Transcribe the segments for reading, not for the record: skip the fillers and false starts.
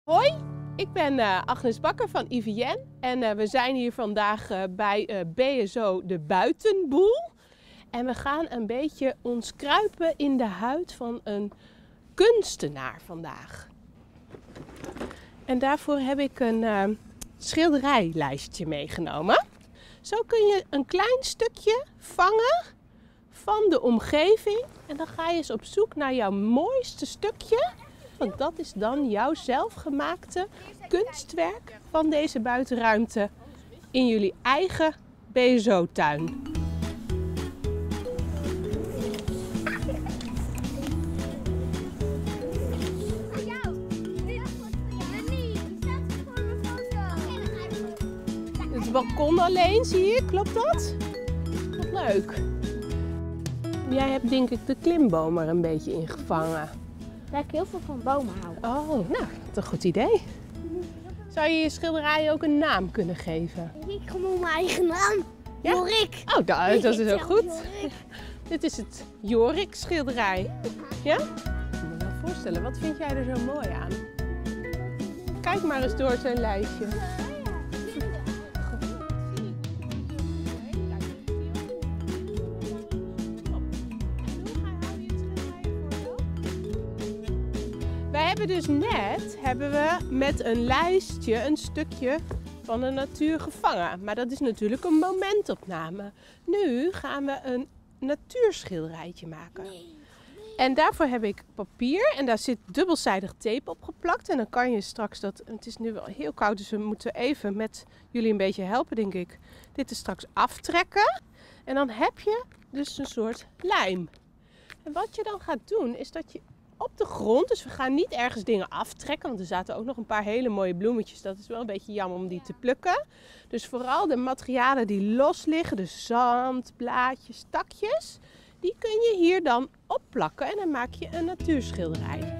Hoi, ik ben Agnes Bakker van IVN en we zijn hier vandaag bij BSO de Buitenboel. En we gaan een beetje ons kruipen in de huid van een kunstenaar vandaag. En daarvoor heb ik een schilderijlijstje meegenomen. Zo kun je een klein stukje vangen van de omgeving en dan ga je eens op zoek naar jouw mooiste stukje. Want dat is dan jouw zelfgemaakte kunstwerk van deze buitenruimte in jullie eigen BSO-tuin. Het balkon alleen, zie je? Klopt dat? Wat leuk. Jij hebt denk ik de klimboom er een beetje in gevangen. Daar ik heel veel van bomen houden. Oh, nou, dat is een goed idee. Zou je je schilderij ook een naam kunnen geven? Ik gewoon mijn eigen naam. Ja? Jorik. Oh, dat is ook goed. Jorik. Dit is het Jorik schilderij. Ja? Ik moet me wel voorstellen, wat vind jij er zo mooi aan? Kijk maar eens door zijn lijstje. Wij hebben dus net met een lijstje een stukje van de natuur gevangen. Maar dat is natuurlijk een momentopname. Nu gaan we een natuurschilderijtje maken. En daarvoor heb ik papier en daar zit dubbelzijdig tape op geplakt. En dan kan je straks het is nu wel heel koud, dus we moeten even met jullie een beetje helpen, denk ik. Dit er straks aftrekken. En dan heb je dus een soort lijm. En wat je dan gaat doen, is dat je op de grond, dus we gaan niet ergens dingen aftrekken, want er zaten ook nog een paar hele mooie bloemetjes. Dat is wel een beetje jammer om die te plukken. Dus vooral de materialen die los liggen, de zand, blaadjes, takjes, die kun je hier dan opplakken en dan maak je een natuurschilderij.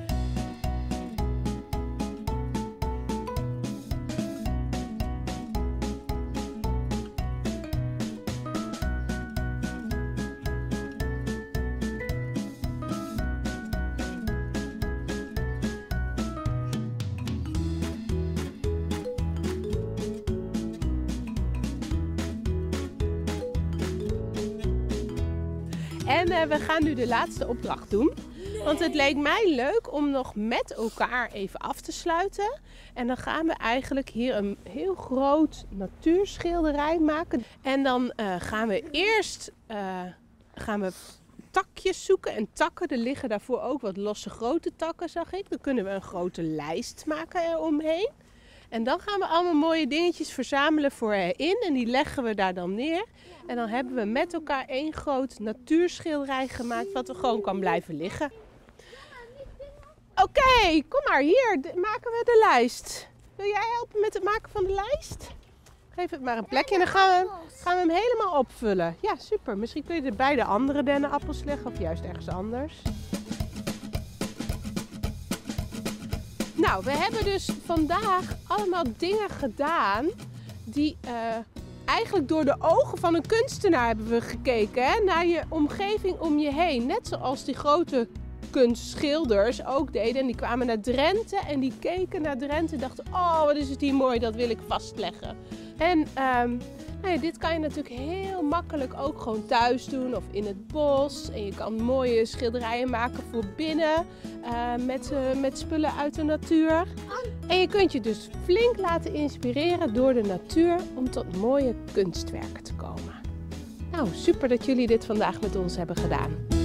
En we gaan nu de laatste opdracht doen. Want het leek mij leuk om nog met elkaar even af te sluiten. En dan gaan we eigenlijk hier een heel groot natuurschilderij maken. En dan gaan we eerst takjes zoeken en takken. Er liggen daarvoor ook wat losse grote takken, zag ik. Dan kunnen we een grote lijst maken eromheen. En dan gaan we allemaal mooie dingetjes verzamelen voor erin en die leggen we daar dan neer. En dan hebben we met elkaar één groot natuurschilderij gemaakt wat er gewoon kan blijven liggen. Oké, kom maar, hier maken we de lijst. Wil jij helpen met het maken van de lijst? Geef het maar een plekje en dan gaan we hem helemaal opvullen. Ja, super. Misschien kun je er bij de andere dennenappels leggen of juist ergens anders. Nou, we hebben dus vandaag allemaal dingen gedaan die eigenlijk door de ogen van een kunstenaar hebben we gekeken. Hè? Naar je omgeving om je heen. Net zoals die grote kunstschilders ook deden. En die kwamen naar Drenthe en die keken naar Drenthe en dachten, oh wat is het hier mooi, dat wil ik vastleggen. En nou ja, dit kan je natuurlijk heel makkelijk ook gewoon thuis doen of in het bos. En je kan mooie schilderijen maken voor binnen met spullen uit de natuur. En je kunt je dus flink laten inspireren door de natuur om tot mooie kunstwerken te komen. Nou, super dat jullie dit vandaag met ons hebben gedaan.